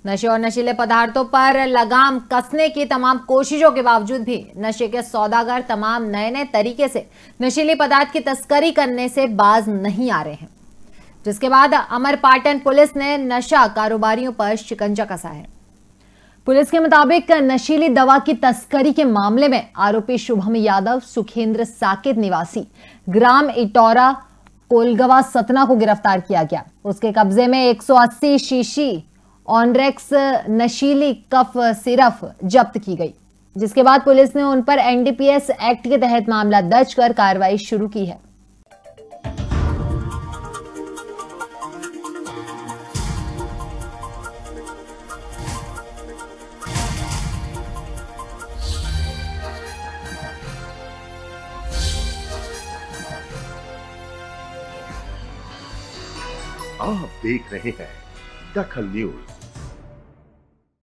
नशे और नशीले पदार्थों पर लगाम कसने की तमाम कोशिशों के बावजूद भी नशे के सौदागर तमाम नए नए तरीके से नशीले पदार्थ की तस्करी करने से बाज नहीं आ रहे हैं, जिसके बाद अमरपाटन पुलिस ने नशा कारोबारियों पर शिकंजा कसा है। पुलिस के मुताबिक नशीली दवा की तस्करी के मामले में आरोपी शुभम यादव सुखेंद्र साकेत निवासी ग्राम इटौरा कोलगवा सतना को गिरफ्तार किया गया। उसके कब्जे में 180 शीशी ऑनरेक्स नशीली कफ सिरप जब्त की गई, जिसके बाद पुलिस ने उन पर एनडीपीएस एक्ट के तहत मामला दर्ज कर कार्रवाई शुरू की है। आप देख रहे हैं दखल न्यूज।